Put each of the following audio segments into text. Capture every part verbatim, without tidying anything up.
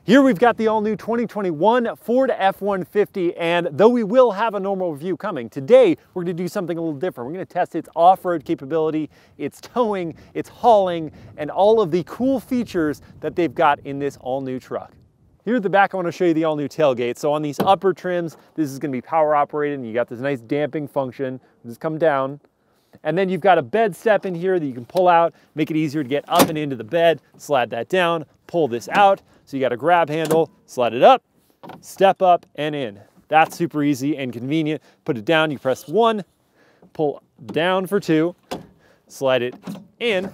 Here we've got the all-new twenty twenty-one Ford F one fifty, and though we will have a normal review coming, today we're going to do something a little different. We're going to test its off-road capability, its towing, its hauling, and all of the cool features that they've got in this all-new truck. Here at the back, I want to show you the all-new tailgate. So on these upper trims, this is going to be power operated, and you got this nice damping function. Just come down. And then you've got a bed step in here that you can pull out, make it easier to get up and into the bed, slide that down, pull this out. So you got a grab handle, slide it up, step up and in. That's super easy and convenient. Put it down, you press one, pull down for two, slide it in,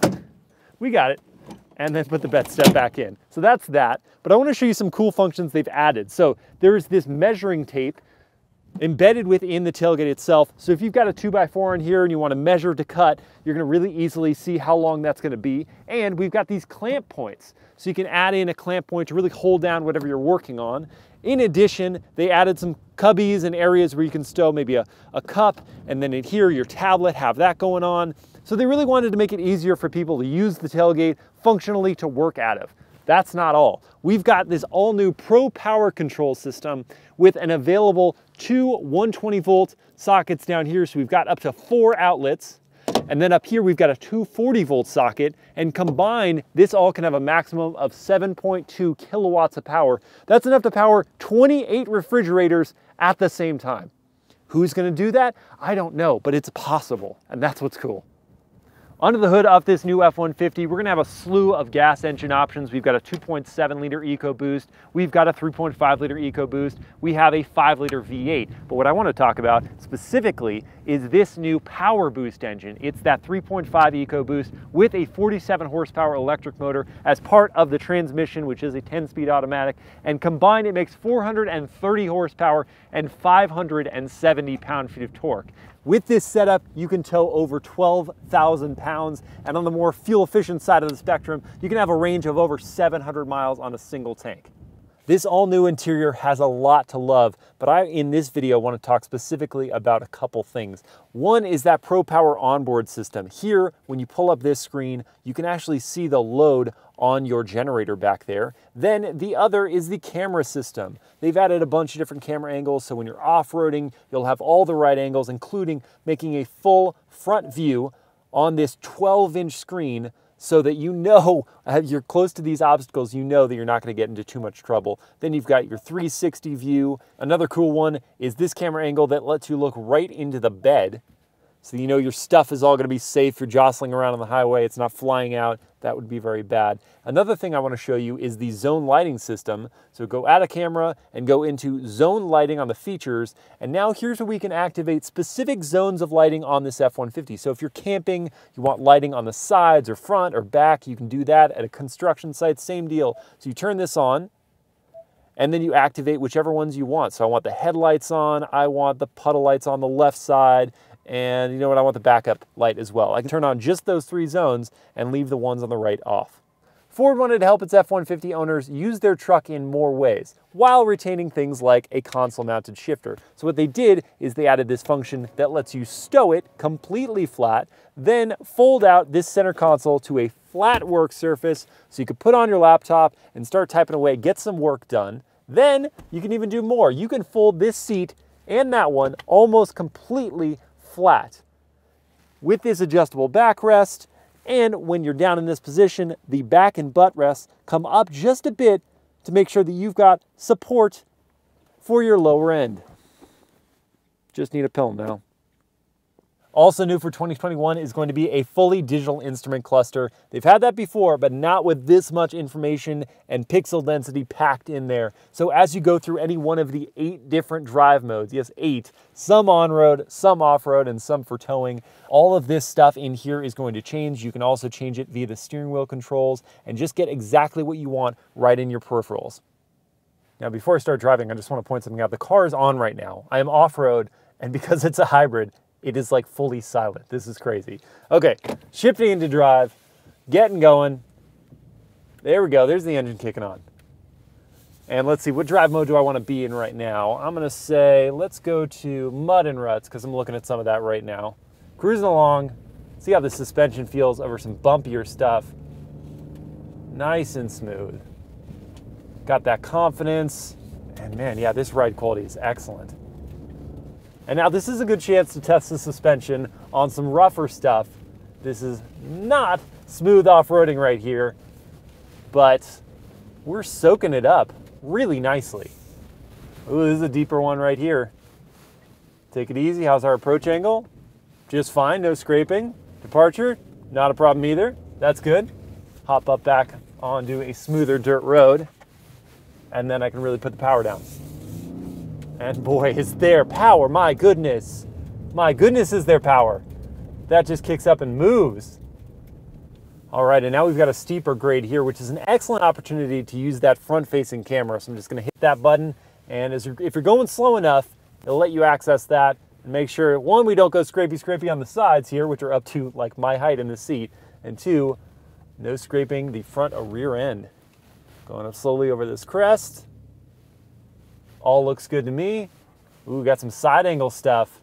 we got it, and then put the bed step back in. So that's that, but I wanna show you some cool functions they've added. So there's this measuring tape embedded within the tailgate itself. So if you've got a two by four in here and you want to measure to cut, you're going to really easily see how long that's going to be. And we've got these clamp points. So you can add in a clamp point to really hold down whatever you're working on. In addition, they added some cubbies and areas where you can stow maybe a, a cup, and then in here, your tablet, have that going on. So they really wanted to make it easier for people to use the tailgate functionally to work out of. That's not all. We've got this all new Pro Power Control system with an available two one twenty volt sockets down here. So we've got up to four outlets. And then up here, we've got a two forty volt socket. And combined, this all can have a maximum of seven point two kilowatts of power. That's enough to power twenty-eight refrigerators at the same time. Who's gonna do that? I don't know, but it's possible. And that's what's cool. Under the hood of this new F one fifty, we're gonna have a slew of gas engine options. We've got a two point seven liter EcoBoost. We've got a three point five liter EcoBoost. We have a five liter V eight. But what I wanna talk about specifically is this new Power Boost engine. It's that three point five EcoBoost with a forty-seven horsepower electric motor as part of the transmission, which is a ten speed automatic. And combined, it makes four hundred thirty horsepower and five hundred seventy pound-feet of torque. With this setup, you can tow over twelve thousand pounds, and on the more fuel-efficient side of the spectrum, you can have a range of over seven hundred miles on a single tank. This all-new interior has a lot to love, but I, in this video, want to talk specifically about a couple things. One is that Pro Power onboard system. Here, when you pull up this screen, you can actually see the load on your generator back there. Then the other is the camera system. They've added a bunch of different camera angles, so when you're off-roading, you'll have all the right angles, including making a full front view on this twelve inch screen so that you know, as you're close to these obstacles, you know that you're not gonna get into too much trouble. Then you've got your three sixty view. Another cool one is this camera angle that lets you look right into the bed. So you know your stuff is all gonna be safe. You're jostling around on the highway, it's not flying out. That would be very bad. Another thing I wanna show you is the zone lighting system. So go out of camera and go into zone lighting on the features. And now here's where we can activate specific zones of lighting on this F one fifty. So if you're camping, you want lighting on the sides or front or back, you can do that. At a construction site, same deal. So you turn this on, and then you activate whichever ones you want. So I want the headlights on, I want the puddle lights on the left side, and you know what, I want the backup light as well. I can turn on just those three zones and leave the ones on the right off. Ford wanted to help its F one fifty owners use their truck in more ways, while retaining things like a console-mounted shifter. So what they did is they added this function that lets you stow it completely flat, then fold out this center console to a flat work surface so you could put on your laptop and start typing away, get some work done. Then you can even do more. You can fold this seat and that one almost completely flat with this adjustable backrest, and when you're down in this position, the back and butt rests come up just a bit to make sure that you've got support for your lower end. Just need a pill now. Also new for twenty twenty-one is going to be a fully digital instrument cluster. They've had that before, but not with this much information and pixel density packed in there. So as you go through any one of the eight different drive modes, yes, eight, some on-road, some off-road, and some for towing, all of this stuff in here is going to change. You can also change it via the steering wheel controls and just get exactly what you want right in your peripherals. Now, before I start driving, I just want to point something out. The car is on right now. I am off-road, and because it's a hybrid, it is like fully silent. This is crazy. Okay, shifting into drive, getting going. There we go, there's the engine kicking on. And let's see, what drive mode do I want to be in right now? I'm gonna say, let's go to mud and ruts, because I'm looking at some of that right now. Cruising along, see how the suspension feels over some bumpier stuff. Nice and smooth. got that confidence. And man, yeah, this ride quality is excellent. And now this is a good chance to test the suspension on some rougher stuff. This is not smooth off-roading right here, but we're soaking it up really nicely. Ooh, this is a deeper one right here. Take it easy. How's our approach angle? Just fine, no scraping. Departure, not a problem either. That's good. Hop up back onto a smoother dirt road, and then I can really put the power down. And boy, is there power, my goodness. My goodness, is there power. That just kicks up and moves. All right, and now we've got a steeper grade here, which is an excellent opportunity to use that front-facing camera. So I'm just gonna hit that button, and as you're, if you're going slow enough, it'll let you access that and make sure, one, we don't go scrapey-scrapey on the sides here, which are up to like my height in the seat, and two, no scraping the front or rear end. Going up slowly over this crest. All looks good to me. Ooh, got some side angle stuff.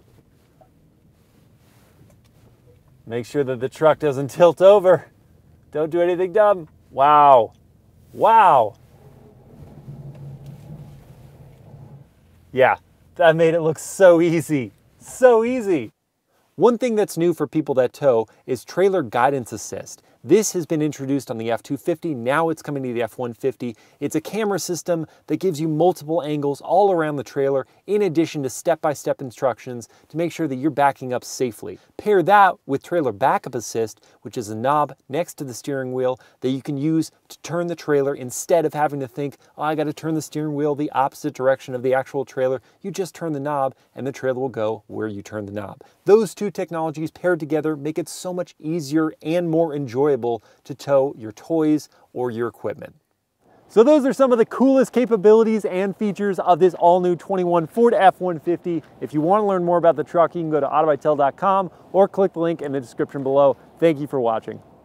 Make sure that the truck doesn't tilt over. Don't do anything dumb. Wow. Wow. Yeah, that made it look so easy. So easy. One thing that's new for people that tow is trailer guidance assist. This has been introduced on the F two fifty, now it's coming to the F one fifty. It's a camera system that gives you multiple angles all around the trailer, in addition to step-by-step instructions to make sure that you're backing up safely. Pair that with trailer backup assist, which is a knob next to the steering wheel that you can use to turn the trailer instead of having to think, oh, I gotta turn the steering wheel the opposite direction of the actual trailer. You just turn the knob and the trailer will go where you turn the knob. Those two technologies paired together make it so much easier and more enjoyable to tow your toys or your equipment. So those are some of the coolest capabilities and features of this all-new twenty-one Ford F one fifty. If you want to learn more about the truck, you can go to auto by tel dot com or click the link in the description below. Thank you for watching.